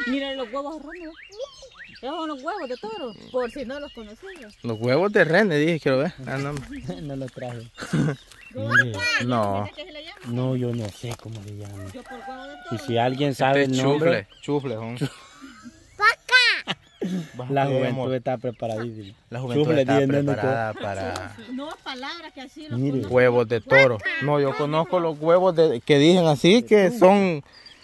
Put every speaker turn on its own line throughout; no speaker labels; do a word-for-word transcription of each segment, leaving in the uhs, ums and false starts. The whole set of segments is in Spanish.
Mira los huevos ronos. Esos son los huevos de toro, por si no los conocías.
Los huevos de René, dije, quiero ver. Ah, no.
No los traje.
No.
No, yo no sé cómo le llaman.
Yo por huevo de toro.
Y si alguien sabe el nombre,
Chufle, chufle.
la juventud está preparadísima.
La juventud
Chufle,
está
dije, nene,
preparada para
No palabras que así los
Mire.
conozco.
huevos de toro. No, yo conozco los huevos de, que dicen así, que son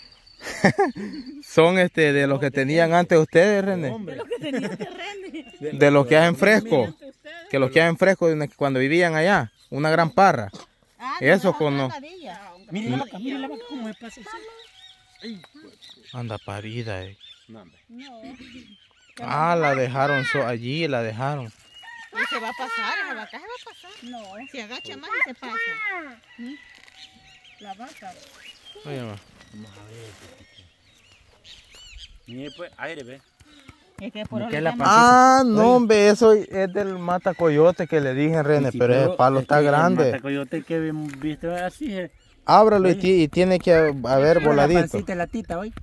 son este de los que tenían antes ustedes, René.
De los que tenían terreno.
De los que hacen fresco. Que los que hacen fresco cuando vivían allá. Una gran parra.
Ah,
Eso
no,
conozco.
Mire la vaca, mire la vaca cómo es pasa.
Anda parida, eh.
No.
Ah, la dejaron so allí, la dejaron.
Y se va a pasar, esa vaca se va a pasar. No. Si agacha más y se pasa. ¿Mm? La vaca.
Oye, ma.
Vamos a ver. Mire pues, aire, ve.
Es que por
¿Qué
ahora
la
ya
pasa?
Ah, no, hombre, eso es del matacoyote que le dije, René,
Sí,
pero ese palo está
el
grande.
matacoyote que viste así es.
Ábralo y, ti- y tiene que haber
La
voladito.
pancita y la tita hoy.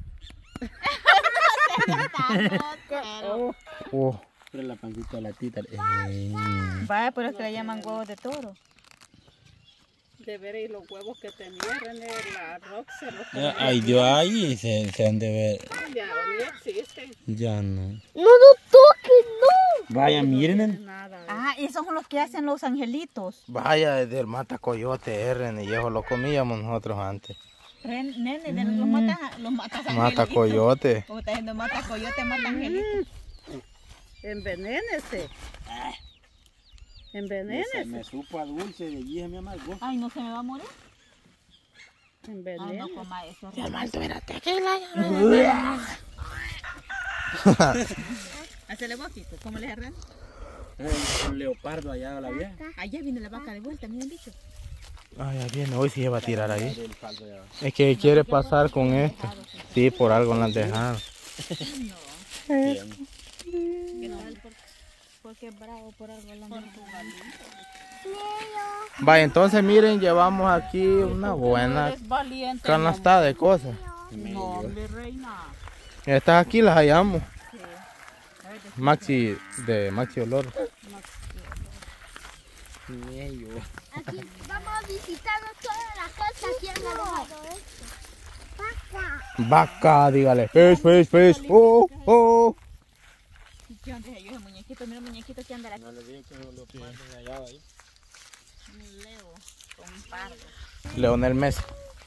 oh.
Oh,
Pero la pancita y la tita. Eh.
Vaya, pero es que le llaman huevos de toro.
De ver y los huevos que tenía René, la Rox se los
Ya, ay, Dios, ahí se, se han de ver.
ya ni existen.
Ya no.
No lo toques, no.
Vaya, miren.
Nada.
Ah, esos son los que hacen los angelitos.
vaya, es del matacoyote, eh, René, y eso lo comíamos nosotros antes.
Ren, nene, de los matas, los matas angelitos.
Matacoyote.
Como está diciendo mata coyote, mata angelito.
Envenénese.
Me,
Envenénese.
me supo a dulce de allí, me amargó.
Ay, ¿no se me va a morir? Ay,
Envenénese.
no coma eso. Hacele boquito, ¿cómo le erran?
Un leopardo allá a la vieja.
Allá viene la vaca de vuelta, me han dicho.
Ay, ya viene, hoy sí se va a tirar ahí.
Del faldo allá.
Es que quiere pasar con este. Sí, por algo la han dejado.
Bien.
Porque es bravo por algo la han
Vaya, entonces miren, llevamos aquí una buena
Es valiente.
canasta de cosas.
No, hombre, reina.
Estas aquí las hallamos. Maxi, de Maxi Olor.
Aquí vamos visitando todas las cosas que han dejado esto. Vaca.
Vaca, dígale. Fish, fish, fish. Oh, oh.
¿Qué onda es ese muñequito? Mira el muñequito que anda aquí.
No le dije que lo leopardo de allá ahí.
Un leo con un pardo.
Leonel Messi.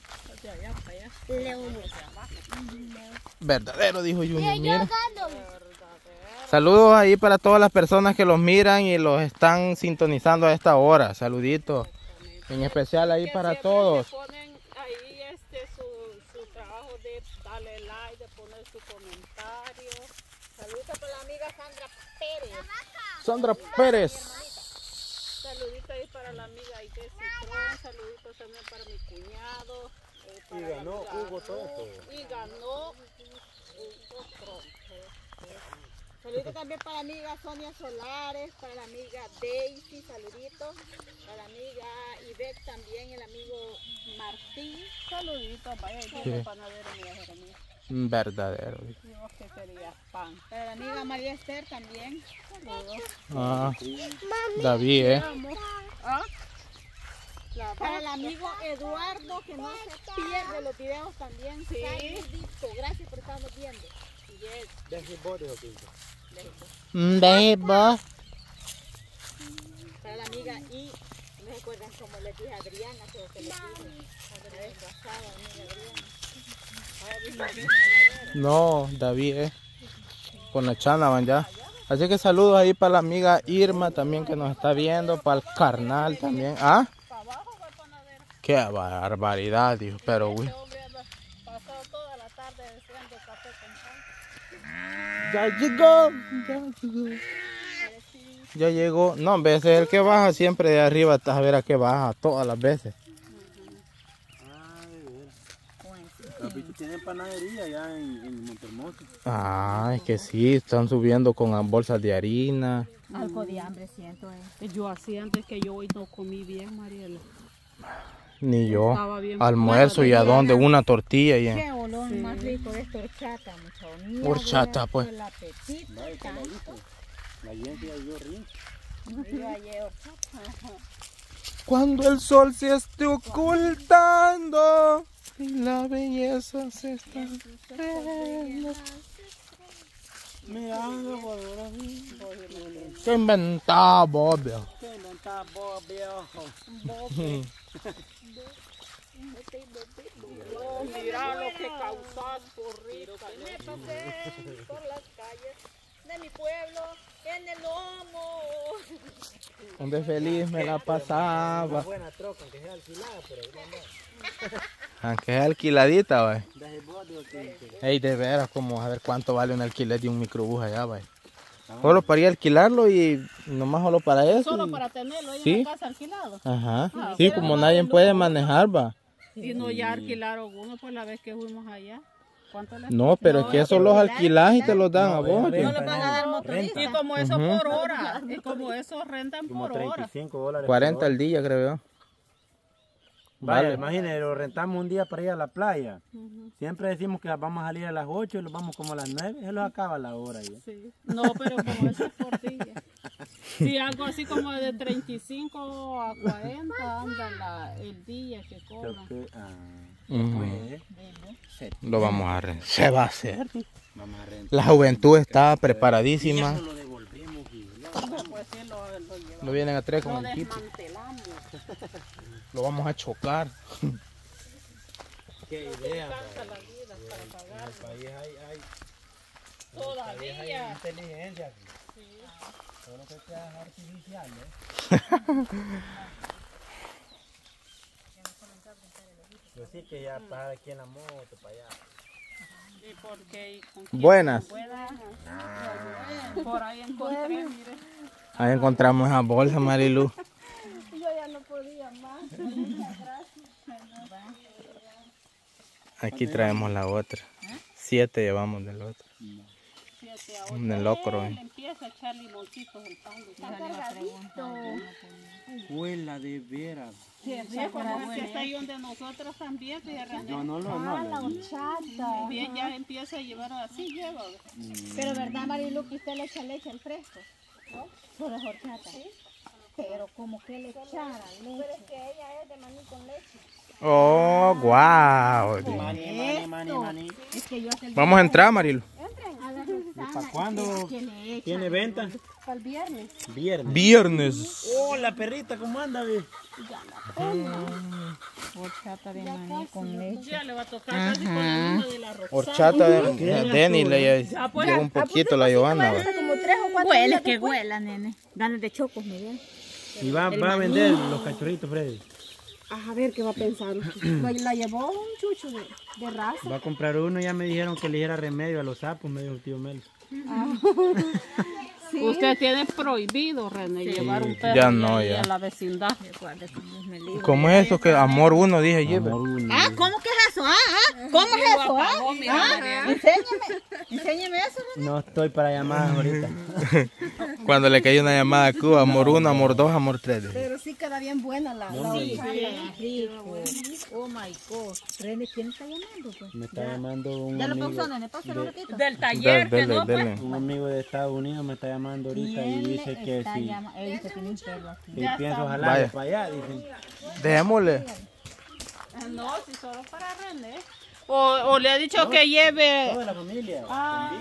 León.
Verdadero, dijo Junior.
Yo
Mira.
gano.
Saludos ahí para todas las personas que los miran y los están sintonizando a esta hora. Saluditos. En especial ahí
Que
para
siempre
todos.
le ponen ahí este, su, su trabajo de darle like, de poner su comentario. Saluditos para la amiga Sandra Pérez.
Sandra Pérez.
Saluditos ahí para la amiga Ite Citrón. Saluditos también para mi cuñado. eh, para
Y ganó
la amiga
Hugo todo
Ruth,
esto.
Y ganó Hugo Trump. Saluditos también para la amiga Sonia Solares, para la amiga Daisy, saluditos. Para la amiga Ivette también, el amigo Martín. Saluditos, vaya, yo soy panadero, mira, Jeremías.
Verdadero.
Y vos que querías pan.
Para la amiga María Esther también. Saludos.
Ah, David, eh.
¿Ah? La
Para el amigo Eduardo que no se pierde los videos también.
Sí.
Saludito. Gracias por estarnos viendo.
yes.
Deje vos, dijo Pinto.
Beba.
Para la amiga y no recuerdan cómo le dije a Adriana, creo que le dije la vez pasada, amiga Adriana.
No, David, eh. Con la chana van ya. Así que saludos ahí para la amiga Irma también que nos está viendo. Para el carnal también. ¿Ah? Qué barbaridad, dijo. Pero, güey.
Pasó toda la tarde haciendo café con pan.
Ya llegó, ya llegó. Ya llegó. No, en vez de el que baja siempre de arriba, estás a ver a qué baja todas las veces.
Ah, de veras. Capito tiene panadería allá en, en Montermoso.
Ah, es que sí, están subiendo con bolsas de harina.
Algo de hambre siento, eh.
Yo así antes que yo hoy no comí bien, Mariela.
Ni yo.
Estaba bien
Almuerzo y a dónde, una tortilla y
Qué olor más rico de esta horchata, muchacho. Mira,
horchata,
vea,
pues.
El apetito.
Vaya, caladito. La gente ya yo rico.
Yo ayer horchata.
Cuando el sol se esté ocultando y la belleza se está viendo.
Me hago volver a mí.
¿Qué inventaba, Bob?
¿Qué inventaba vos, viejo?
Oh, mira lo que causas, porrito. Me pasé por las calles de mi pueblo en el lomo.
Donde feliz me la pasaba.
Buena troca, aunque sea alquilada, pero ahí no anda.
Aunque sea alquiladita, vaya.
Deje vos, digo que...
Ey, de veras, como a ver cuánto vale un alquiler de un microbús allá, vaya. Solo para ir a alquilarlo y nomás solo para eso.
Solo
y-
para tenerlo ahí
Sí.
en la casa alquilado.
Ajá. Sí, como nadie puede manejar, va.
Y no ya alquilaron uno pues la vez que fuimos allá. ¿Cuánto les
No, pero es que eso los alquilas y te los dan a vos.
renta,
oye.
van a dar motorista.
Y como eso
Ujú.
por hora. Y como eso rentan
Como
por
treinta
hora.
y cinco dólares.
cuarenta
por
al
hora.
día, creo yo.
Vaya,
Vale.
imagínate, lo rentamos un día para ir a la playa. Siempre decimos que vamos a salir a las ocho y los vamos como a las nueve. Él los acaba la hora ya.
Sí. No, pero como eso es por día. Sí, algo así como de treinta y cinco a cuarenta anda la, el día que
Creo
cobran.
que, ah,
Ujú.
pues, se-
Lo vamos a rentar. Se va a hacer.
vamos a rentar.
La juventud está preparadísima.
Lo devolvemos y ya.
Pues sí, lo, lo llevamos.
Lo vienen a traer
Lo
con el equipo.
desmantelamos.
Lo vamos a chocar.
Qué idea.
Cansa la vida para
En
pagar.
el país hay, hay,
Todavía.
hay inteligencia. Solo que sea artificial, ¿eh? Yo sí que ya pasar aquí en la moto para allá.
¿Y por qué? ¿Y con quién
Buenas.
se pueda? Por ahí encontré, mire.
Ahí encontramos esa bolsa, Marilu.
Yo ya no podía más. Muchas gracias.
Aquí traemos la otra. Siete llevamos del otro.
Fíjate,
En el locro.
él
eh.
empieza a echar limoncitos del pan.
Está cargadito.
Huela de veras.
Sí, como que está ahí donde nosotros también, fíjate,
Yo no lo
Ah, la
no.
horchata.
bien ya empieza a llevar así, lleva.
Pero verdad, Marilu, que usted le echa leche al fresco, ¿no? Solo es horchata. Sí. Pero como que le echara leche. Pero es que ella es de maní con leche.
Oh, guau.
Mani, mani, mani, mani.
Es que yo hace el
Vamos a entrar, Marilu.
entren a la manzana.
¿Para cuándo
Que le echa
tiene venta?
para el viernes.
Viernes.
Viernes.
Oh, la perrita, ¿cómo anda, ve?
Horchata de maní con leche. Ya le va a tocar casi con el mismo de la rosa.
Horchata de, de Denny. Le llegó un poquito la Giovanna. va.
Como tres o cuatro
Huele,
días
que
después.
huela, nene. Ganas de chocos, Miguel.
Y va, va a vender los cachorritos, Freddy.
A ver qué va a pensar. La, la llevó un chucho de, de raza.
Va a comprar uno, ya me dijeron que le diera remedio a los sapos, me dijo el tío Mel.
Usted tiene prohibido, René, llevar un perro
Ya
de
no,
ahí
ya.
a la vecindad.
¿Cómo es esto? Que amor uno, dije yo.
Ah, ¿cómo que es eso? Ah, ah, ¿cómo es eso? Ah, ah, enséñame, enséñame eso.
No estoy para llamadas ahorita.
Cuando le cayó una llamada a Cuba, amor uno, amor dos, amor tres. dije.
Pero sí queda bien buena la, la horchata.
Oh my God. René, ¿quién está llamando? Pues?
Me está llamando un
Ya lo
amigo,
pausó, nene, pausó un ratito.
Del
Dale,
taller, que
dale,
no, pues.
dale.
un amigo de Estados Unidos me está llamando ahorita y dice que
Está
si,
llama- Él dice que tiene un perro aquí.
si pienso jalar
Vaya.
para allá, dicen.
Dejémosle.
Ah, no, si solo para René. O, o le ha dicho que lleve.
Toda la familia.
Ah,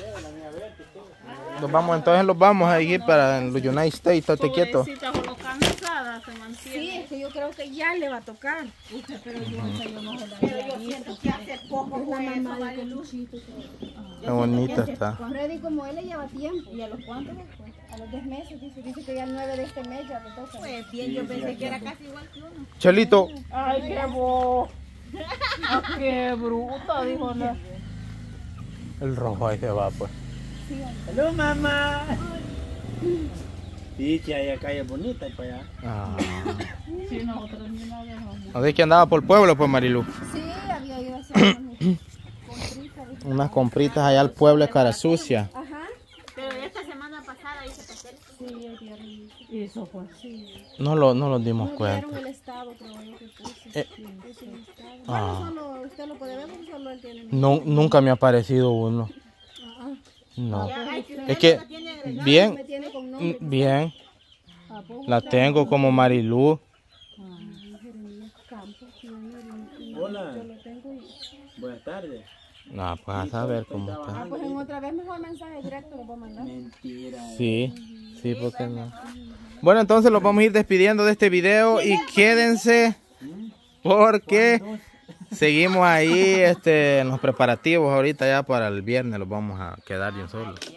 Nos vamos, entonces los vamos a ir para los United States. Estate quieto.
pobrecita, solo cansada se mantiene.
Sí, es que yo creo que ya le va a tocar.
Pero yo, o sea, yo no se la
Pero yo siento que hace poco fue la mamá de Luchito.
Qué bonita está.
Freddy, como él le lleva tiempo. ¿Y a los cuántos después? A los diez meses, dice, dice que ya el nueve de este mes ya le toca.
Pues bien, yo pensé que era casi igual que uno.
Chelito.
Ay, qué bo. Ah, qué bruta, dijo la.
El rojo ahí se va, pues.
¡Salud, mamá! Sí, que hay acá es bonita y para allá.
Ah.
Sí, nosotros ni la dejamos.
Así que andaba por el pueblo, pues, Marilu.
Sí, había ido a hacer con prisa. dice.
Unas compritas allá al pueblo de Cara Sucia.
Ajá.
Pero esta semana pasada hice pastel.
Y Eso fue así.
No lo, no nos dimos
No
cuenta.
vieron el estado, creo yo que puse.
Eh,
Puse el estado.
Ah.
Bueno, solo usted lo puede ver porque solo él tiene.
no, nunca me ha aparecido uno.
Ah,
No.
Ay, que
Es que,
me
bien,
tiene con nombre.
bien.
¿A poco?
La tengo como Marilú.
Jeremías Campos. No, no, no,
Hola.
yo lo tengo y...
Buenas tardes.
No, pues a saber cómo está.
Ah, pues en otra vez mejor mensaje directo lo puedo mandar.
Mentira.
Sí, sí, porque no. Bueno, entonces los vamos a ir despidiendo de este video y quédense porque seguimos ahí este, en los preparativos ahorita ya para el viernes, los vamos a quedar bien solos.